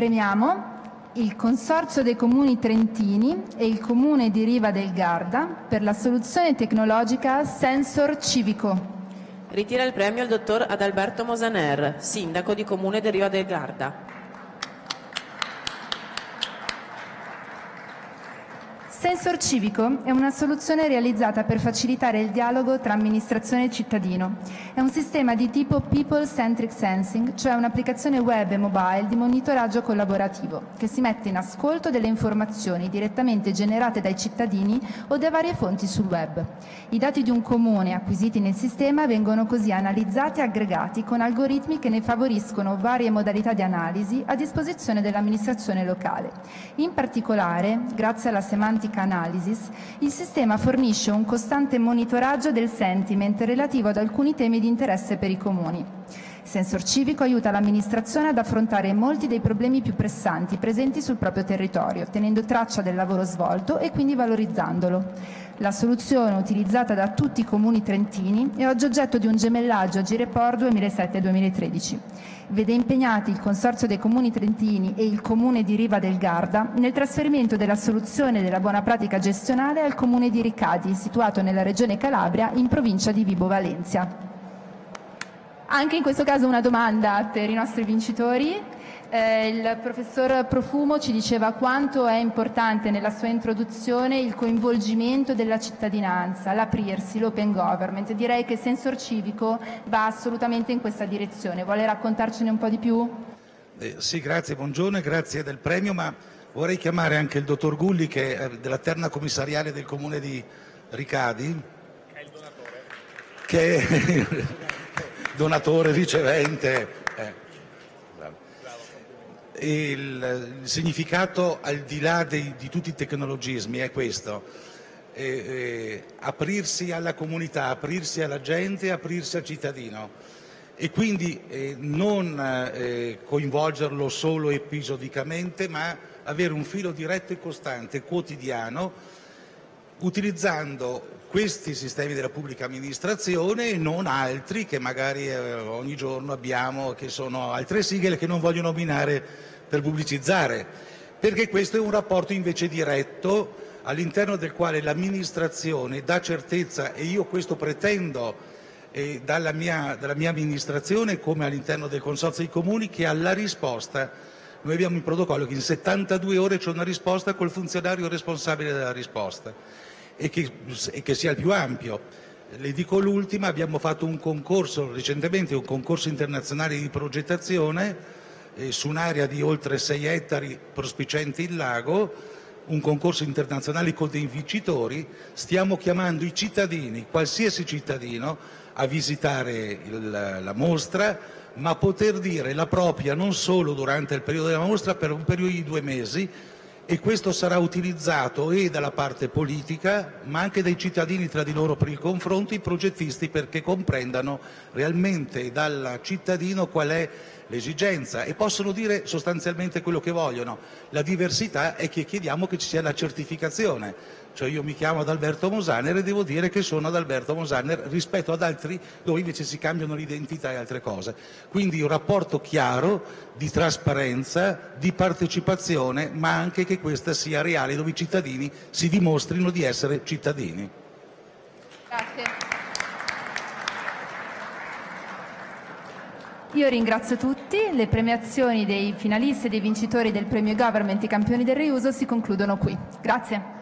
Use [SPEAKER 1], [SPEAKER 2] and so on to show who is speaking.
[SPEAKER 1] Premiamo il Consorzio dei Comuni Trentini e il Comune di Riva del Garda per la soluzione tecnologica Sensor Civico.
[SPEAKER 2] Ritira il premio il dottor Adalberto Mosaner, sindaco di Comune di Riva del Garda.
[SPEAKER 1] Sensor Civico è una soluzione realizzata per facilitare il dialogo tra amministrazione e cittadino. È un sistema di tipo People-Centric Sensing, cioè un'applicazione web e mobile di monitoraggio collaborativo, che si mette in ascolto delle informazioni direttamente generate dai cittadini o da varie fonti sul web. I dati di un comune acquisiti nel sistema vengono così analizzati e aggregati con algoritmi che ne favoriscono varie modalità di analisi a disposizione dell'amministrazione locale. In particolare, grazie alla semantica Analysis, il sistema fornisce un costante monitoraggio del sentiment relativo ad alcuni temi di interesse per i comuni. Sensor Civico aiuta l'amministrazione ad affrontare molti dei problemi più pressanti presenti sul proprio territorio, tenendo traccia del lavoro svolto e quindi valorizzandolo. La soluzione, utilizzata da tutti i comuni trentini, è oggi oggetto di un gemellaggio a Gireport 2007-2013. Vede impegnati il Consorzio dei Comuni Trentini e il Comune di Riva del Garda nel trasferimento della soluzione della buona pratica gestionale al Comune di Ricadi, situato nella Regione Calabria, in provincia di Vibo Valentia. Anche in questo caso una domanda per i nostri vincitori. Il professor Profumo ci diceva quanto è importante nella sua introduzione il coinvolgimento della cittadinanza, l'aprirsi, l'open government. Direi che Sensor Civico va assolutamente in questa direzione. Vuole raccontarcene un po' di più?
[SPEAKER 3] Sì, grazie, buongiorno e grazie del premio, ma vorrei chiamare anche il dottor Gulli, che è della terna commissariale del comune di Ricadi, che è il donatore, che è donatore ricevente. Il significato, al di là di tutti i tecnologismi, è questo: aprirsi alla comunità, aprirsi alla gente, aprirsi al cittadino, e quindi non coinvolgerlo solo episodicamente, ma avere un filo diretto e costante, quotidiano, utilizzando questi sistemi della pubblica amministrazione e non altri che magari ogni giorno abbiamo, che sono altre sigle che non voglio nominare per pubblicizzare, perché questo è un rapporto invece diretto all'interno del quale l'amministrazione dà certezza, e io questo pretendo dalla mia amministrazione come all'interno del Consorzio dei Comuni, che alla risposta noi abbiamo in protocollo che in 72 ore c'è una risposta col funzionario responsabile della risposta e che sia il più ampio. Le dico l'ultima: abbiamo fatto un concorso recentemente, un concorso internazionale di progettazione su un'area di oltre 6 ettari prospiciente il lago, un concorso internazionale con dei vincitori. Stiamo chiamando i cittadini, qualsiasi cittadino, a visitare la mostra, ma poter dire la propria non solo durante il periodo della mostra, per un periodo di 2 mesi, e questo sarà utilizzato e dalla parte politica ma anche dai cittadini tra di loro per il confronto, i progettisti, perché comprendano realmente dal cittadino qual è l'esigenza e possono dire sostanzialmente quello che vogliono. La diversità è che chiediamo che ci sia la certificazione, cioè io mi chiamo Adalberto Mosaner e devo dire che sono Adalberto Mosaner, rispetto ad altri dove invece si cambiano l'identità e altre cose. Quindi un rapporto chiaro di trasparenza, di partecipazione, ma anche che questa sia reale, dove i cittadini si dimostrino di essere cittadini.
[SPEAKER 1] Grazie. Io ringrazio tutti. Le premiazioni dei finalisti e dei vincitori del premio Government, i campioni del riuso, si concludono qui. Grazie.